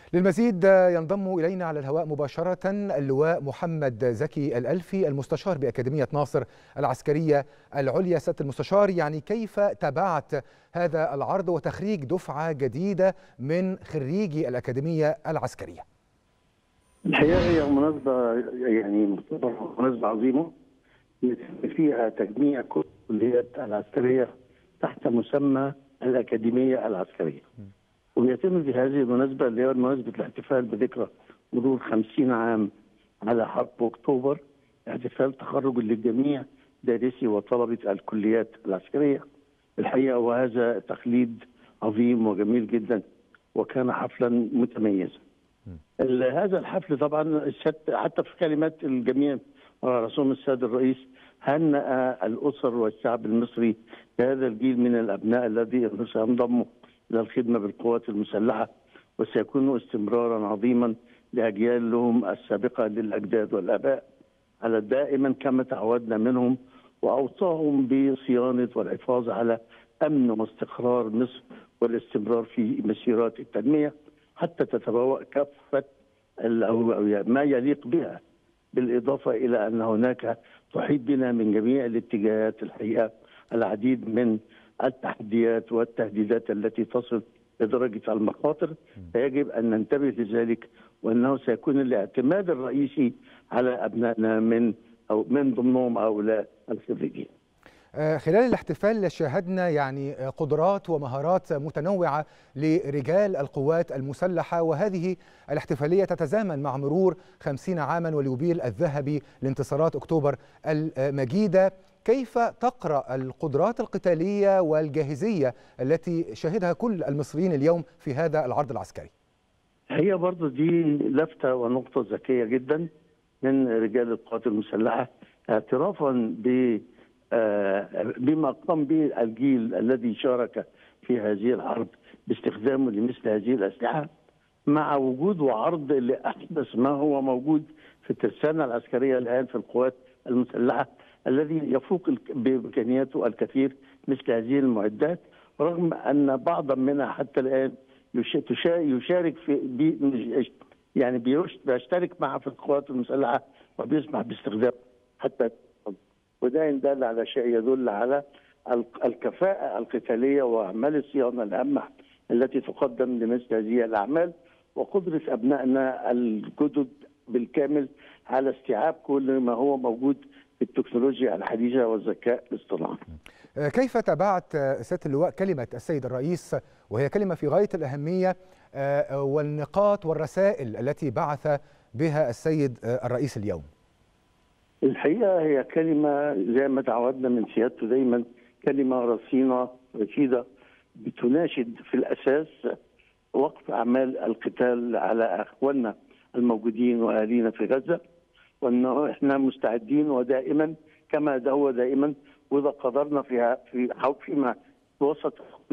للمزيد ينضم إلينا على الهواء مباشرة اللواء محمد زكي الألفي المستشار بأكاديمية ناصر العسكرية العليا. سيادة المستشار، يعني كيف تابعت هذا العرض وتخريج دفعة جديدة من خريجي الأكاديمية العسكرية؟ الحقيقة هي مناسبة مناسبة عظيمة فيها تجميع كل الكليات العسكرية تحت مسمى الأكاديمية العسكرية. ويتم في هذه المناسبة اللي هي مناسبة الاحتفال بذكرى مرور 50 عام على حرب أكتوبر، احتفال تخرج للجميع دارسي وطلبة الكليات العسكرية الحقيقة، وهذا تقليد عظيم وجميل جدا وكان حفلا متميزا. هذا الحفل طبعا حتى في كلمات الجميع على رسوم السيد الرئيس هنأ الأسر والشعب المصري بهذا الجيل من الأبناء الذي سينضموا إلى الخدمة بالقوات المسلحة، وسيكون استمرارا عظيما لأجيال لهم السابقة للأجداد والآباء على دائما كما تعودنا منهم، وأوصاهم بصيانة والحفاظ على أمن واستقرار مصر والاستمرار في مسيرات التنمية حتى تتبوأ كافة ما يليق بها، بالإضافة إلى أن هناك تحيط بنا من جميع الاتجاهات الحقيقة العديد من التحديات والتهديدات التي تصل لدرجة المخاطر، فيجب أن ننتبه لذلك، وأنه سيكون الاعتماد الرئيسي على أبنائنا من ضمنهم هؤلاء الخريجين. خلال الاحتفال شاهدنا يعني قدرات ومهارات متنوعة لرجال القوات المسلحة، وهذه الاحتفالية تتزامن مع مرور 50 عاما واليوبيل الذهبي لانتصارات أكتوبر المجيدة. كيف تقرأ القدرات القتالية والجاهزية التي شهدها كل المصريين اليوم في هذا العرض العسكري؟ هي برضه دي لفتة ونقطة ذكية جدا من رجال القوات المسلحة، اعترافا بما قام به الجيل الذي شارك في هذه الحرب باستخدامه لمثل هذه الأسلحة، مع وجود وعرض لأحدث ما هو موجود في الترسانة العسكرية الآن في القوات المسلحة، الذي يفوق بإمكانياته الكثير مثل هذه المعدات، رغم أن بعضا منها حتى الآن يشارك في يعني بيشترك معها في القوات المسلحة وبيسمح باستخدام حتى، وده إن دل على شيء يدل على الكفاءة القتالية وأعمال الصيانة الهامة التي تقدم لمثل هذه الأعمال، وقدرة أبنائنا الجدد بالكامل على استيعاب كل ما هو موجود في التكنولوجيا الحديثة والذكاء الاصطناعي. كيف تابعت سيادة اللواء كلمة السيد الرئيس، وهي كلمة في غاية الأهمية، والنقاط والرسائل التي بعث بها السيد الرئيس اليوم؟ الحقيقة هي كلمة زي ما تعودنا من سيادته دايما، كلمة رصينة رشيدة بتناشد في الأساس وقف أعمال القتال على أخواننا الموجودين وأهالينا في غزة، وأنه إحنا مستعدين ودائما كما هو دائما، وإذا قدرنا فيما وسط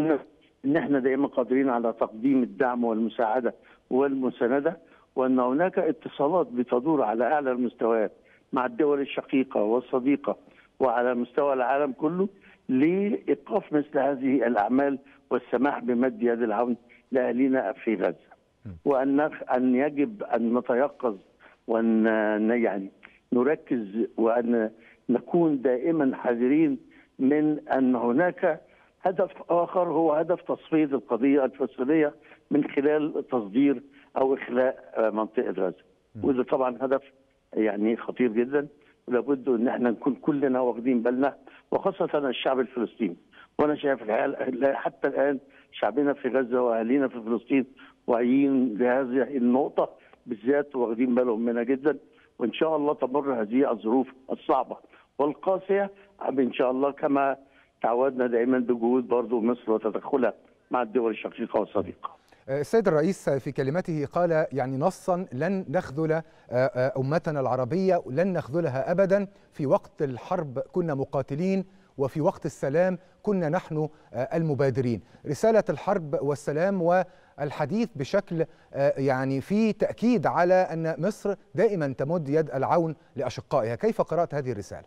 إن إحنا دائما قادرين على تقديم الدعم والمساعدة والمساندة، وأن هناك اتصالات بتدور على أعلى المستويات مع الدول الشقيقة والصديقة وعلى مستوى العالم كله لإيقاف مثل هذه الأعمال والسماح بمد يد العون لأهالينا في غزة، وأن يجب أن نتيقظ وأن يعني نركز وأن نكون دائما حذرين من أن هناك هدف آخر هو هدف تصفية القضية الفلسطينية من خلال تصدير أو إخلاء منطقة غزة، وده طبعا هدف يعني خطير جدا، ولابد ان احنا نكون كلنا واخدين بالنا، وخاصه الشعب الفلسطيني. وانا شايف حتى الان شعبنا في غزه واهالينا في فلسطين واعيين لهذه النقطه بالذات واخدين بالهم منها جدا، وان شاء الله تمر هذه الظروف الصعبه والقاسيه ان شاء الله كما تعودنا دائما بجهود برضه مصر وتدخلها مع الدول الشقيقه والصديقه. السيد الرئيس في كلمته قال يعني نصا: لن نخذل أمتنا العربية، لن نخذلها أبدا. في وقت الحرب كنا مقاتلين، وفي وقت السلام كنا نحن المبادرين. رسالة الحرب والسلام والحديث بشكل يعني في تأكيد على أن مصر دائما تمد يد العون لأشقائها. كيف قرأت هذه الرسالة؟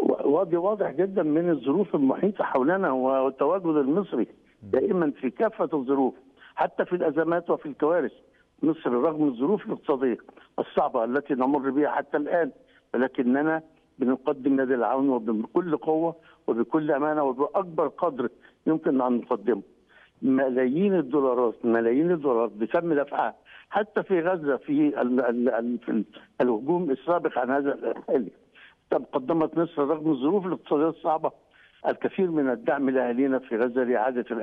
واضح جدا من الظروف المحيطة حولنا والتواجد المصري دائما في كافة الظروف، حتى في الأزمات وفي الكوارث، مصر رغم الظروف الاقتصادية الصعبة التي نمر بها حتى الآن، ولكننا بنقدم يد العون وبكل قوة وبكل أمانة وبأكبر قدر يمكن أن نقدمه. ملايين الدولارات بتم دفعها حتى في غزة في الهجوم السابق عن هذا الحالي. قدمت مصر رغم الظروف الاقتصادية الصعبة الكثير من الدعم لأهالينا في غزة لإعادة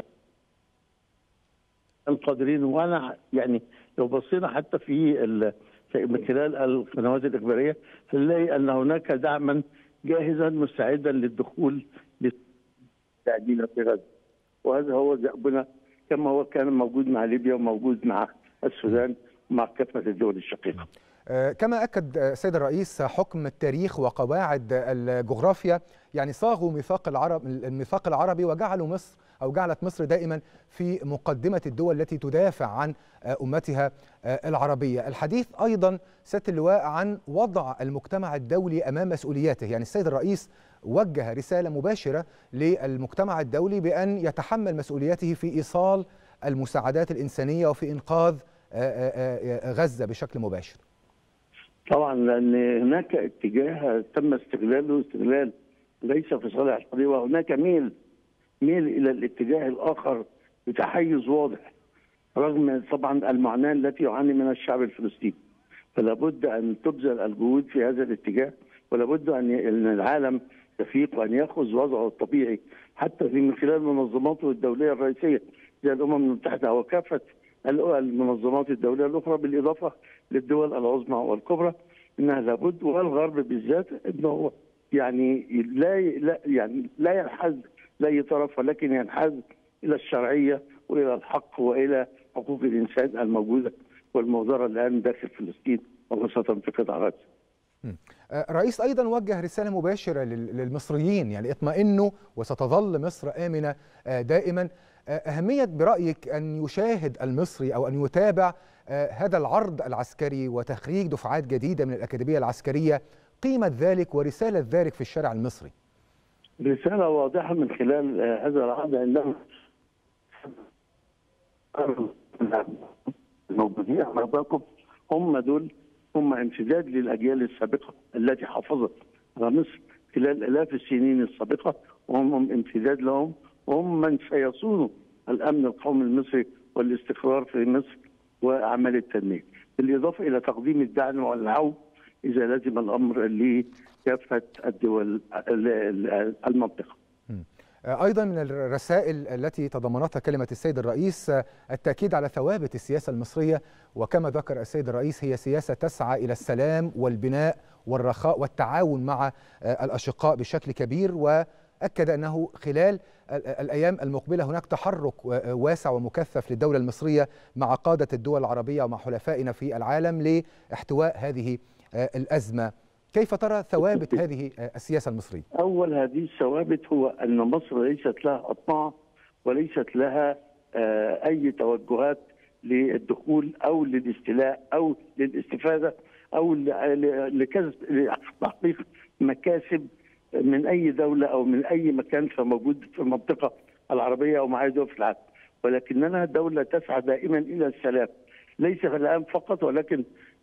القادرين. وانا يعني لو بصينا حتى من خلال القنوات الاخباريه هنلاقي ان هناك دعما جاهزا مستعدا للدخول للتعديل في غزه، وهذا هو دأبنا كما هو كان موجود مع ليبيا وموجود مع السودان ومع كافه الدول الشقيقه. كما أكد السيد الرئيس حكم التاريخ وقواعد الجغرافيا، يعني صاغوا الميثاق العربي وجعلوا مصر أو جعلت مصر دائما في مقدمة الدول التي تدافع عن أمتها العربية. الحديث أيضا سيادة اللواء عن وضع المجتمع الدولي أمام مسؤولياته، يعني السيد الرئيس وجه رسالة مباشرة للمجتمع الدولي بأن يتحمل مسؤوليته في إيصال المساعدات الإنسانية وفي إنقاذ غزة بشكل مباشر. طبعا لان هناك اتجاه تم استغلاله استغلال ليس في صالح القضيه، وهناك ميل الى الاتجاه الاخر بتحيز واضح رغم طبعا المعاناه التي يعاني منها الشعب الفلسطيني. فلا بد ان تبذل الجهود في هذا الاتجاه، ولا بد ان العالم يفيق وان ياخذ وضعه الطبيعي حتى من خلال منظماته الدوليه الرئيسيه زي الامم المتحده وكافه المنظمات الدوليه الاخرى، بالاضافه للدول العظمى والكبرى، انها لابد والغرب بالذات انه يعني لا ينحاز لاي طرف، ولكن ينحاز الى الشرعيه والى الحق والى حقوق الانسان الموجوده والموجوده الان داخل فلسطين وخاصه في قطاع غزه. الرئيس ايضا وجه رساله مباشره للمصريين، يعني اطمئنوا وستظل مصر امنه دائما. أهمية برأيك أن يشاهد المصري أو أن يتابع هذا العرض العسكري وتخريج دفعات جديدة من الأكاديمية العسكرية، قيمة ذلك ورسالة ذلك في الشارع المصري؟ رسالة واضحة من خلال هذا العرض، عندما الموجودين أمامكم هم امتداد للأجيال السابقة التي حافظت على مصر خلال آلاف السنين السابقة، وهم امتداد لهم، وهم من سيصونوا الامن القومي المصري والاستقرار في مصر واعمال التنميه، بالاضافه الى تقديم الدعم والعون اذا لزم الامر لكافه الدول المنطقه. ايضا من الرسائل التي تضمنتها كلمه السيد الرئيس التاكيد على ثوابت السياسه المصريه، وكما ذكر السيد الرئيس هي سياسه تسعى الى السلام والبناء والرخاء والتعاون مع الاشقاء بشكل كبير، وأكد أنه خلال الأيام المقبلة هناك تحرك واسع ومكثف للدولة المصرية مع قادة الدول العربية ومع حلفائنا في العالم لاحتواء هذه الأزمة. كيف ترى ثوابت هذه السياسة المصرية؟ أول هذه الثوابت هو أن مصر ليست لها أطماع ليست لها أي توجهات للدخول أو للاستيلاء أو للاستفادة أو لتحقيق مكاسب من أي دولة أو من أي مكان موجود في المنطقة العربية أو مع أي دول في العالم، ولكننا دولة تسعى دائما إلى السلام، ليس في الآن فقط ولكن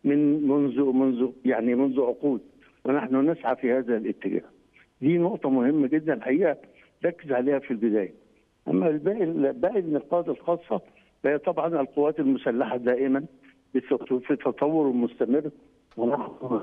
منذ عقود، ونحن نسعى في هذا الاتجاه. دي نقطة مهمة جدا الحقيقة ركز عليها في البداية. أما باقي النقاط الخاصة فهي طبعا القوات المسلحة دائما في تطور مستمر، ونحن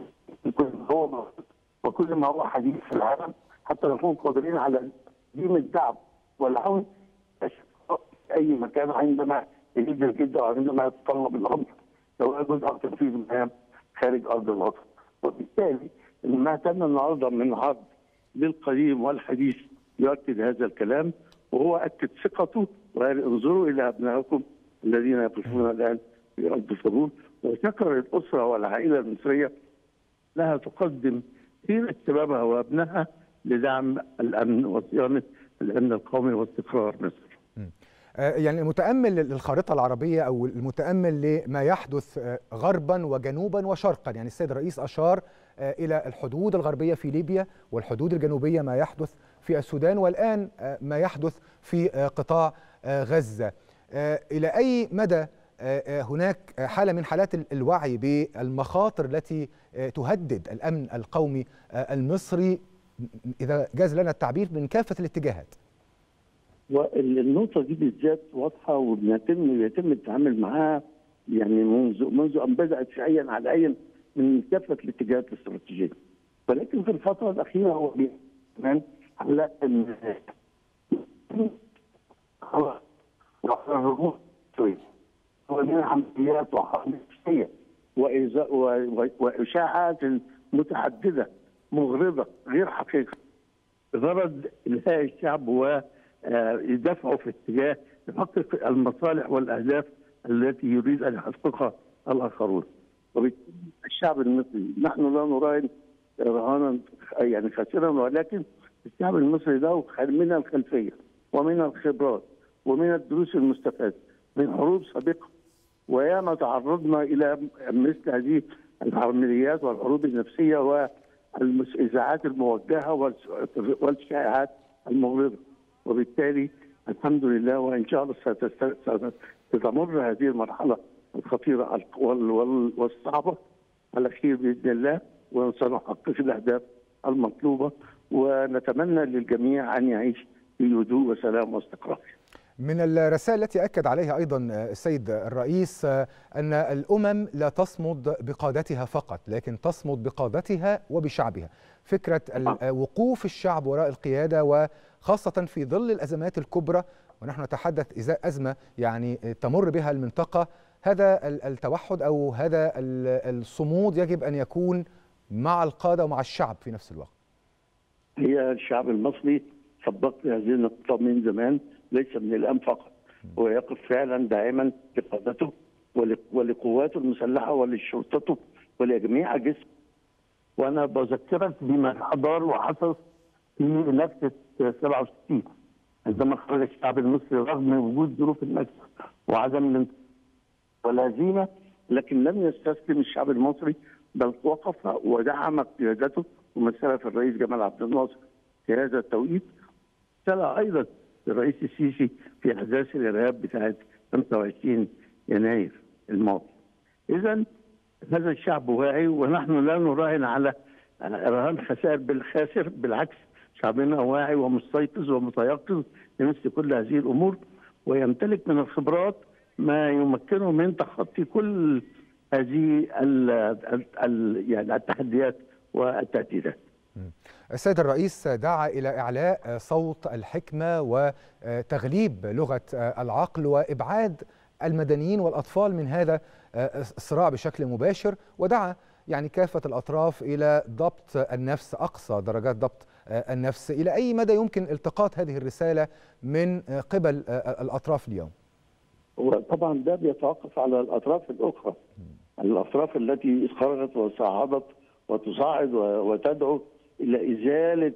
وكل ما هو حديث في العالم حتى نكون قادرين على تقديم الدعم والعون في اي مكان عندما يجد الجد او عندما يتطلب الامر، سواء جزء او تنفيذ مهام خارج ارض الوطن. وبالتالي ما تم النهارده من عرض للقديم والحديث يؤكد هذا الكلام، وهو اكد ثقته وقال انظروا الى ابنائكم الذين يقفون الان في ارض الحروب، وشكر الاسره والعائله المصريه لها تقدم طيلة شبابها وابنها لدعم الامن وصيانه الامن القومي واستقرار مصر. يعني المتامل للخارطه العربيه او المتامل لما يحدث غربا وجنوبا وشرقا، يعني السيد الرئيس اشار الى الحدود الغربيه في ليبيا والحدود الجنوبيه ما يحدث في السودان، والان ما يحدث في قطاع غزه. الى اي مدى هناك حالة من حالات الوعي بالمخاطر التي تهدد الأمن القومي المصري، إذا جاز لنا التعبير، من كافة الاتجاهات. والنقطة دي بالذات واضحة ويتم التعامل معها يعني منذ أن بدأت فعليا على عين من كافة الاتجاهات الاستراتيجية. ولكن في الفترة الأخيرة هو كمان على أن ومن عمليات وحرب نفسية وإشاعات متعددة مغرضة غير حقيقية غرض إلهاء الشعب ودفعه في اتجاه يحقق المصالح والأهداف التي يريد أن يحققها الآخرون. وبالتالي الشعب المصري نحن لا نراهن رهانا يعني خاسرا، ولكن الشعب المصري له من الخلفية ومن الخبرات ومن الدروس المستفادة من حروب سابقة، وياما تعرضنا إلى مثل هذه العمليات والحروب النفسية والإذاعات الموجهة والشائعات المغرضة. وبالتالي الحمد لله وإن شاء الله ستمر هذه المرحلة الخطيرة والصعبة على خير بإذن الله، وسنحقق الأهداف المطلوبة، ونتمنى للجميع أن يعيش في هدوء وسلام واستقرار. من الرسائل التي أكد عليها أيضا السيد الرئيس أن الأمم لا تصمد بقادتها فقط، لكن تصمد بقادتها وبشعبها. فكرة وقوف الشعب وراء القيادة، وخاصة في ظل الأزمات الكبرى، ونحن نتحدث إزاء أزمة يعني تمر بها المنطقة، هذا التوحد أو هذا الصمود يجب أن يكون مع القادة ومع الشعب في نفس الوقت. هي الشعب المصري سبق هذه النقطة من زمان، ليس من الآن فقط، ويقف فعلا دائما لقادته ولقواته المسلحة ولشرطته ولجميع جسمه. وأنا بذكرك بما حضر وحصل في نكسة 67 عندما خرج الشعب المصري رغم وجود ظروف النكسة وعدم الانتصار والهزيمة، لكن لم يستسلم الشعب المصري، بل وقف ودعم قيادته ومثلها في الرئيس جمال عبد الناصر في هذا التوقيت، مثلها أيضا الرئيس السيسي في أحداث الإرهاب بتاعت 25 يناير الماضي. إذا هذا الشعب واعي، ونحن لا نراهن على رهان خسائر بالخاسر، بالعكس شعبنا واعي ومستيقظ ومتيقظ لمثل كل هذه الأمور، ويمتلك من الخبرات ما يمكنه من تخطي كل هذه يعني التحديات والتهديدات. السيد الرئيس دعا إلى إعلاء صوت الحكمة وتغليب لغة العقل وإبعاد المدنيين والأطفال من هذا الصراع بشكل مباشر، ودعا يعني كافة الأطراف إلى ضبط النفس، أقصى درجات ضبط النفس. إلى أي مدى يمكن التقاط هذه الرسالة من قبل الأطراف اليوم؟ وطبعا ده بيتوقف على الأطراف الأخرى، الأطراف التي خرجت وصعدت وتصاعد وتدعو إلى إزالة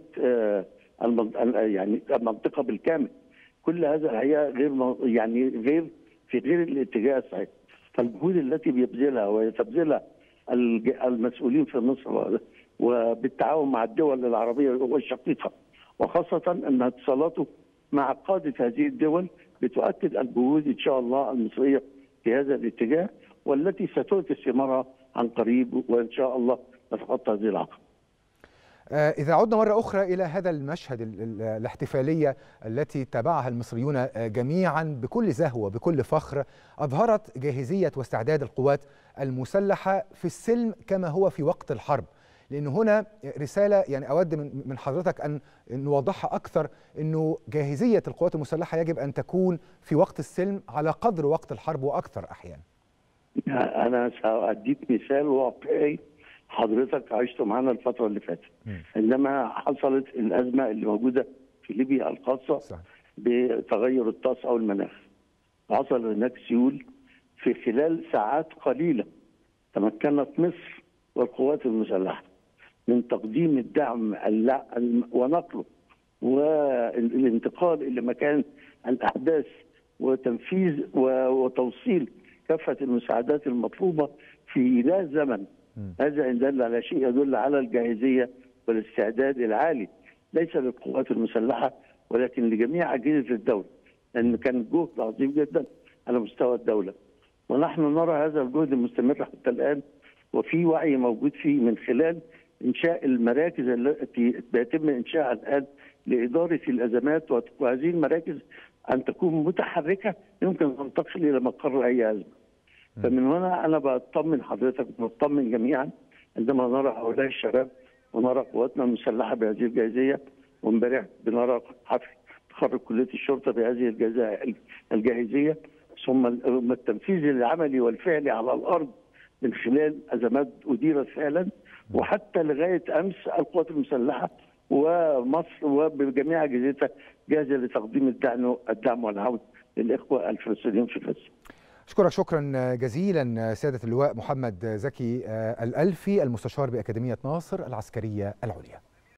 يعني المنطقة بالكامل. كل هذا الحقيقة غير في غير الاتجاه الصحيح. فالجهود التي بيبذلها ويتبذلها المسؤولين في مصر وبالتعاون مع الدول العربية والشقيقة، وخاصة أن اتصالاته مع قادة هذه الدول بتؤكد الجهود إن شاء الله المصرية في هذا الاتجاه، والتي ستؤتي ثمارها عن قريب، وإن شاء الله نتخطى هذه العقبة. إذا عدنا مرة أخرى إلى هذا المشهد، الاحتفالية التي تابعها المصريون جميعا بكل زهو وبكل فخر، أظهرت جاهزية واستعداد القوات المسلحة في السلم كما هو في وقت الحرب. لأن هنا رسالة يعني أود من حضرتك أن نوضحها أكثر، أنه جاهزية القوات المسلحة يجب أن تكون في وقت السلم على قدر وقت الحرب وأكثر أحيانا. أنا سأديك مثال واقعي حضرتك عشته معانا الفترة اللي فاتت، عندما حصلت الأزمة اللي موجودة في ليبيا الخاصة بتغير الطقس أو المناخ. حصل هناك سيول في خلال ساعات قليلة، تمكنت مصر والقوات المسلحة من تقديم الدعم ونقله والانتقال إلى مكان الأحداث وتنفيذ وتوصيل كافة المساعدات المطلوبة في لا زمن. هذا إن دل على شيء يدل على الجاهزية والاستعداد العالي، ليس للقوات المسلحة ولكن لجميع أجهزة الدولة، لأن كان جهد عظيم جدا على مستوى الدولة. ونحن نرى هذا الجهد المستمر حتى الآن، وفي وعي موجود فيه من خلال إنشاء المراكز التي يتم إنشائها الآن لإدارة الأزمات، وهذه المراكز أن تكون متحركة يمكن تنتقل إلى مقر أي أزمة. فمن هنا أنا بطمن حضرتك ونطمن جميعا عندما نرى هؤلاء الشباب ونرى قواتنا المسلحة بهذه الجاهزية، وامبارح بنرى حفل تخرج كلية الشرطة بهذه الجاهزية، ثم التنفيذ العملي والفعلي على الأرض من خلال أزمات أديرت فعلا، وحتى لغاية أمس القوات المسلحة ومصر وبجميع أجهزتها جاهزة لتقديم الدعم والعون للإخوة الفلسطينيين في غزة. أشكرك شكرا جزيلا سيادة اللواء محمد زكي الألفي، المستشار بأكاديمية ناصر العسكرية العليا.